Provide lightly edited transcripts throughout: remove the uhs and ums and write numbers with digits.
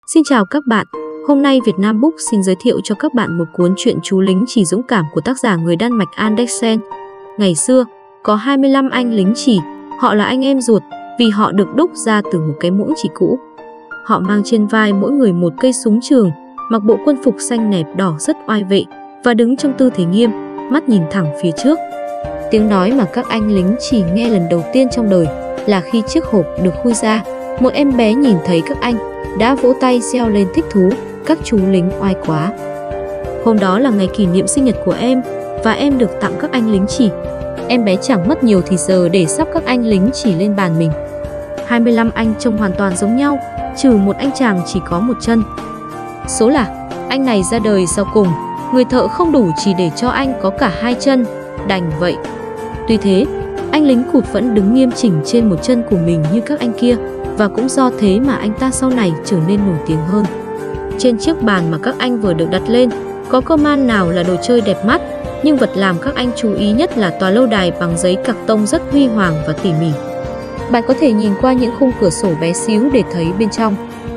Xin chào các bạn, hôm nay Việt Nam Book xin giới thiệu cho các bạn một cuốn truyện chú lính chỉ dũng cảm của tác giả người Đan Mạch Andersen. Ngày xưa, có 25 anh lính chỉ, họ là anh em ruột vì họ được đúc ra từ một cái muỗng chỉ cũ. Họ mang trên vai mỗi người một cây súng trường, mặc bộ quân phục xanh nẹp đỏ rất oai vệ và đứng trong tư thế nghiêm, mắt nhìn thẳng phía trước. Tiếng nói mà các anh lính chỉ nghe lần đầu tiên trong đời là khi chiếc hộp được khui ra, một em bé nhìn thấy các anh đã vỗ tay reo lên thích thú, các chú lính oai quá. Hôm đó là ngày kỷ niệm sinh nhật của em và em được tặng các anh lính chỉ. Em bé chẳng mất nhiều thì giờ để sắp các anh lính chỉ lên bàn mình. 25 anh trông hoàn toàn giống nhau, trừ một anh chàng chỉ có một chân. Số là anh này ra đời sau cùng, người thợ không đủ chỉ để cho anh có cả hai chân, đành vậy. Tuy thế, anh lính cụt vẫn đứng nghiêm chỉnh trên một chân của mình như các anh kia, và cũng do thế mà anh ta sau này trở nên nổi tiếng hơn. Trên chiếc bàn mà các anh vừa được đặt lên, có cơ man nào là đồ chơi đẹp mắt, nhưng vật làm các anh chú ý nhất là tòa lâu đài bằng giấy cạc tông rất huy hoàng và tỉ mỉ. Bạn có thể nhìn qua những khung cửa sổ bé xíu để thấy bên trong.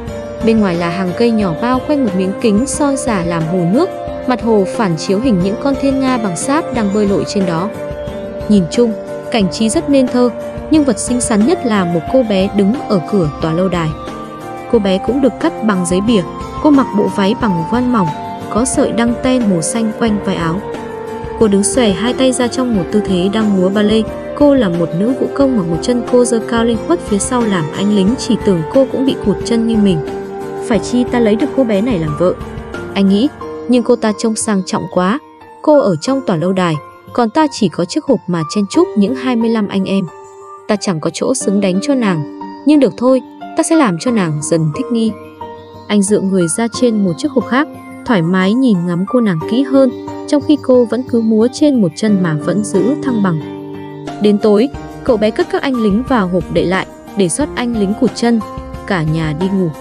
Bên ngoài là hàng cây nhỏ bao quanh một miếng kính soi giả làm hồ nước, mặt hồ phản chiếu hình những con thiên nga bằng sáp đang bơi lội trên đó. Nhìn chung, cảnh trí rất nên thơ, nhưng vật xinh xắn nhất là một cô bé đứng ở cửa tòa lâu đài. Cô bé cũng được cắt bằng giấy bìa, cô mặc bộ váy bằng voan mỏng, có sợi đăng ten màu xanh quanh vai áo. Cô đứng xòe hai tay ra trong một tư thế đang múa ballet. Cô là một nữ vũ công mà một chân cô giơ cao lên khuất phía sau làm anh lính chỉ tưởng cô cũng bị cụt chân như mình. Phải chi ta lấy được cô bé này làm vợ, anh nghĩ, nhưng cô ta trông sang trọng quá. Cô ở trong tòa lâu đài, còn ta chỉ có chiếc hộp mà chen chúc những 25 anh em. Ta chẳng có chỗ xứng đánh cho nàng, nhưng được thôi, ta sẽ làm cho nàng dần thích nghi. Anh dựa người ra trên một chiếc hộp khác, thoải mái nhìn ngắm cô nàng kỹ hơn, trong khi cô vẫn cứ múa trên một chân mà vẫn giữ thăng bằng. Đến tối, cậu bé cất các anh lính vào hộp đậy lại, để sót anh lính cụt chân, cả nhà đi ngủ.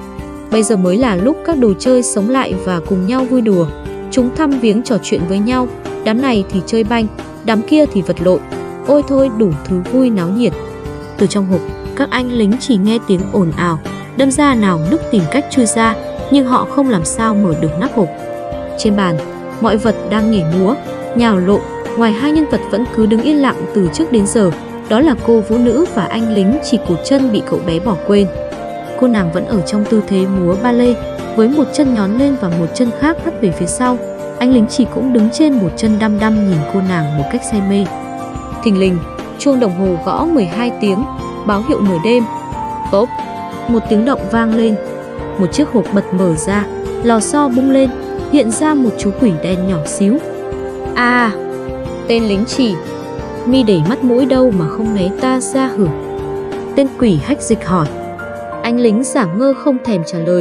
Bây giờ mới là lúc các đồ chơi sống lại và cùng nhau vui đùa. Chúng thăm viếng trò chuyện với nhau, đám này thì chơi banh, đám kia thì vật lộn. Ôi thôi đủ thứ vui náo nhiệt. Từ trong hộp, các anh lính chỉ nghe tiếng ồn ào, đâm ra nào nức tìm cách chui ra, nhưng họ không làm sao mở được nắp hộp. Trên bàn, mọi vật đang nhảy múa, nhào lộn, ngoài hai nhân vật vẫn cứ đứng yên lặng từ trước đến giờ, đó là cô vũ nữ và anh lính chỉ cụt chân bị cậu bé bỏ quên. Cô nàng vẫn ở trong tư thế múa ballet, với một chân nhón lên và một chân khác hất về phía sau. Anh lính chỉ cũng đứng trên một chân đăm đăm nhìn cô nàng một cách say mê. Thình lình, chuông đồng hồ gõ 12 tiếng, báo hiệu nửa đêm. Bốp, một tiếng động vang lên. Một chiếc hộp bật mở ra, lò xo bung lên, hiện ra một chú quỷ đen nhỏ xíu. À, tên lính chỉ, mi để mắt mũi đâu mà không né ta ra hử? Tên quỷ hách dịch hỏi. Anh lính giả ngơ không thèm trả lời.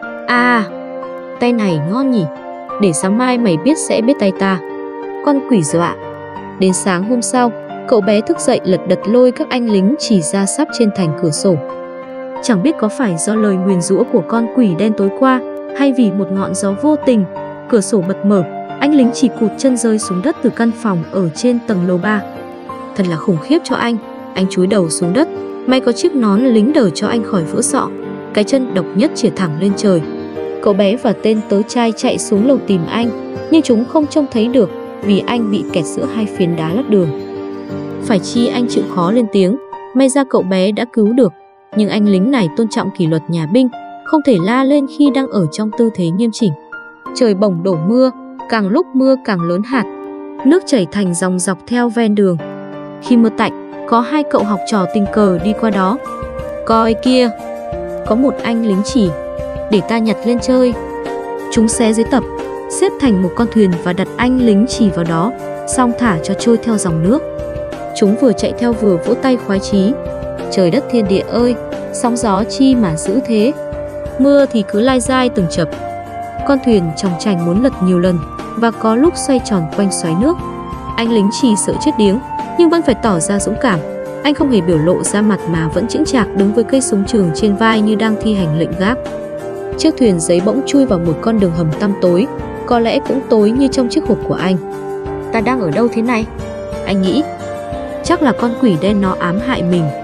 À, tay này ngon nhỉ, để sáng mai mày biết sẽ biết tay ta. Con quỷ dọa. Đến sáng hôm sau, cậu bé thức dậy lật đật lôi các anh lính chỉ ra sắp trên thành cửa sổ. Chẳng biết có phải do lời nguyền rủa của con quỷ đen tối qua, hay vì một ngọn gió vô tình, cửa sổ bật mở, anh lính chỉ cụt chân rơi xuống đất từ căn phòng ở trên tầng lầu 3. Thật là khủng khiếp cho anh chúi đầu xuống đất. May có chiếc nón lính đỡ cho anh khỏi vỡ sọ. Cái chân độc nhất chĩa thẳng lên trời. Cậu bé và tên tớ trai chạy xuống lầu tìm anh, nhưng chúng không trông thấy được vì anh bị kẹt giữa hai phiến đá lót đường. Phải chi anh chịu khó lên tiếng, may ra cậu bé đã cứu được. Nhưng anh lính này tôn trọng kỷ luật nhà binh, không thể la lên khi đang ở trong tư thế nghiêm chỉnh. Trời bỗng đổ mưa, càng lúc mưa càng lớn hạt. Nước chảy thành dòng dọc theo ven đường. Khi mưa tạnh, có hai cậu học trò tình cờ đi qua đó. Coi kia, có một anh lính chỉ, để ta nhặt lên chơi. Chúng xé giấy tập, xếp thành một con thuyền và đặt anh lính chỉ vào đó, xong thả cho trôi theo dòng nước. Chúng vừa chạy theo vừa vỗ tay khoái chí. Trời đất thiên địa ơi, sóng gió chi mà dữ thế. Mưa thì cứ lai dai từng chập. Con thuyền chòng chành muốn lật nhiều lần, và có lúc xoay tròn quanh xoáy nước. Anh lính chỉ sợ chết điếng, nhưng vẫn phải tỏ ra dũng cảm. Anh không hề biểu lộ ra mặt mà vẫn chững chạc đứng với cây súng trường trên vai như đang thi hành lệnh gác. Chiếc thuyền giấy bỗng chui vào một con đường hầm tăm tối, có lẽ cũng tối như trong chiếc hộp của anh. Ta đang ở đâu thế này? Anh nghĩ. Chắc là con quỷ đen nó ám hại mình.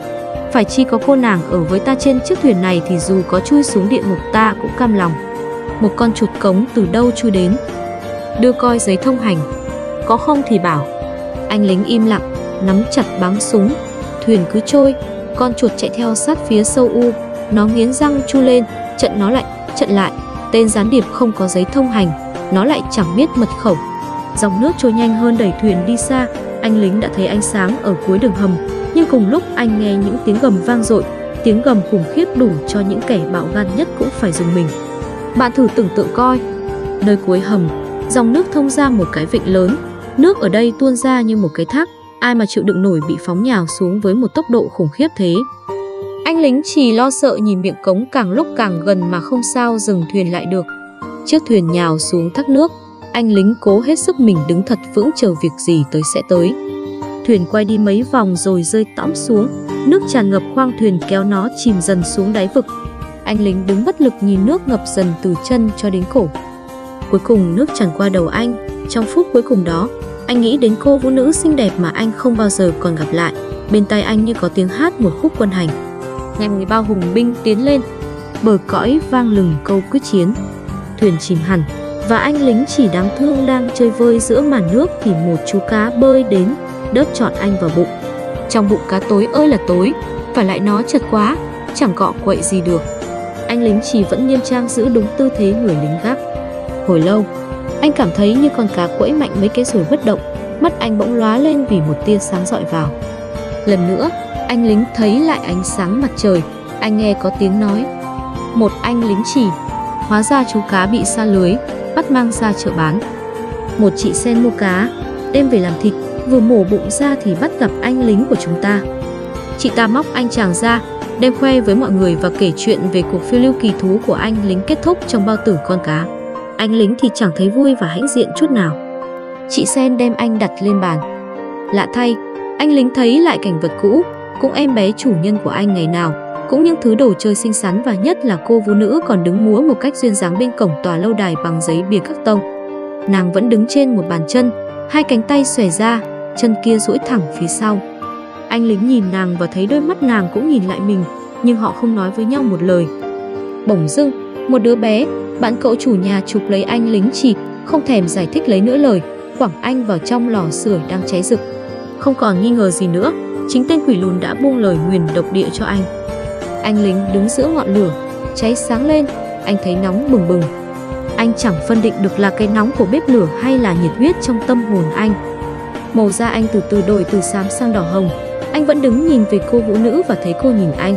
Phải chi có cô nàng ở với ta trên chiếc thuyền này thì dù có chui xuống địa ngục ta cũng cam lòng. Một con chuột cống từ đâu chui đến? Đưa coi giấy thông hành. Có không thì bảo. Anh lính im lặng, nắm chặt báng súng. Thuyền cứ trôi, con chuột chạy theo sát phía sâu u. Nó nghiến răng chu lên, trận nó lại, trận lại. Tên gián điệp không có giấy thông hành, nó lại chẳng biết mật khẩu. Dòng nước trôi nhanh hơn đẩy thuyền đi xa. Anh lính đã thấy ánh sáng ở cuối đường hầm, nhưng cùng lúc anh nghe những tiếng gầm vang dội, tiếng gầm khủng khiếp đủ cho những kẻ bạo gan nhất cũng phải rùng mình. Bạn thử tưởng tượng coi, nơi cuối hầm, dòng nước thông ra một cái vịnh lớn, nước ở đây tuôn ra như một cái thác, ai mà chịu đựng nổi bị phóng nhào xuống với một tốc độ khủng khiếp thế. Anh lính chỉ lo sợ nhìn miệng cống càng lúc càng gần mà không sao dừng thuyền lại được. Chiếc thuyền nhào xuống thác nước, anh lính cố hết sức mình đứng thật vững chờ việc gì tới sẽ tới. Thuyền quay đi mấy vòng rồi rơi tõm xuống, nước tràn ngập khoang thuyền kéo nó chìm dần xuống đáy vực. Anh lính đứng bất lực nhìn nước ngập dần từ chân cho đến cổ. Cuối cùng nước tràn qua đầu anh, trong phút cuối cùng đó, anh nghĩ đến cô vũ nữ xinh đẹp mà anh không bao giờ còn gặp lại. Bên tai anh như có tiếng hát một khúc quân hành. Ngày 13 hùng binh tiến lên, bờ cõi vang lừng câu quyết chiến. Thuyền chìm hẳn, và anh lính chỉ đáng thương đang chơi vơi giữa màn nước thì một chú cá bơi đến, đớp trọn anh vào bụng. Trong bụng cá tối ơi là tối, và lại nó chật quá, chẳng cọ quậy gì được. Anh lính chỉ vẫn nghiêm trang giữ đúng tư thế người lính gác. Hồi lâu, anh cảm thấy như con cá quẫy mạnh mấy cái rồi bất động, mắt anh bỗng lóa lên vì một tia sáng rọi vào. Lần nữa, anh lính thấy lại ánh sáng mặt trời, anh nghe có tiếng nói. Một anh lính chỉ, hóa ra chú cá bị sa lưới, bắt mang ra chợ bán. Một chị sen mua cá, đem về làm thịt, vừa mổ bụng ra thì bắt gặp anh lính của chúng ta. Chị ta móc anh chàng ra, đem khoe với mọi người và kể chuyện về cuộc phiêu lưu kỳ thú của anh lính kết thúc trong bao tử con cá. Anh lính thì chẳng thấy vui và hãnh diện chút nào. Chị sen đem anh đặt lên bàn. Lạ thay, anh lính thấy lại cảnh vật cũ, cũng em bé chủ nhân của anh ngày nào, cũng những thứ đồ chơi xinh xắn và nhất là cô vũ nữ còn đứng múa một cách duyên dáng bên cổng tòa lâu đài bằng giấy bìa các tông. Nàng vẫn đứng trên một bàn chân, hai cánh tay xòe ra, chân kia duỗi thẳng phía sau. Anh lính nhìn nàng và thấy đôi mắt nàng cũng nhìn lại mình, nhưng họ không nói với nhau một lời. Bỗng dưng, một đứa bé, bạn cậu chủ nhà chụp lấy anh lính chỉ, không thèm giải thích lấy nữa lời, quẳng anh vào trong lò sưởi đang cháy rực. Không còn nghi ngờ gì nữa, chính tên quỷ lùn đã buông lời nguyền độc địa cho anh. Anh lính đứng giữa ngọn lửa, cháy sáng lên, anh thấy nóng bừng bừng. Anh chẳng phân định được là cái nóng của bếp lửa hay là nhiệt huyết trong tâm hồn anh. Màu da anh từ từ đổi từ xám sang đỏ hồng. Anh vẫn đứng nhìn về cô vũ nữ và thấy cô nhìn anh.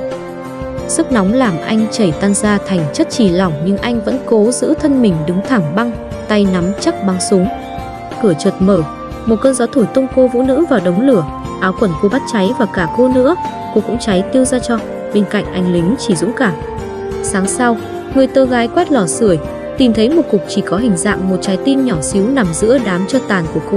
Sức nóng làm anh chảy tan ra thành chất chì lỏng, nhưng anh vẫn cố giữ thân mình đứng thẳng băng, tay nắm chắc băng súng. Cửa chợt mở, một cơn gió thổi tung cô vũ nữ vào đống lửa. Áo quần cô bắt cháy và cả cô nữa, cô cũng cháy tiêu ra cho. Bên cạnh anh lính chỉ dũng cảm. Sáng sau, người tơ gái quét lò sưởi, tìm thấy một cục chỉ có hình dạng một trái tim nhỏ xíu nằm giữa đám tro tàn của cô.